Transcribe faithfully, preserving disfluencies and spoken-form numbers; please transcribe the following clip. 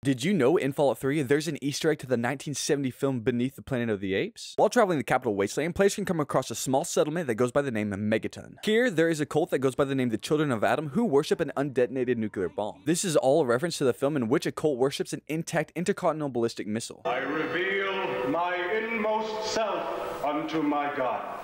Did you know in Fallout three, there's an Easter egg to the nineteen seventy film Beneath the Planet of the Apes? While traveling the capital wasteland, players can come across a small settlement that goes by the name of Megaton. Here, there is a cult that goes by the name the Children of Adam who worship an undetonated nuclear bomb. This is all a reference to the film in which a cult worships an intact intercontinental ballistic missile. I reveal my inmost self unto my God.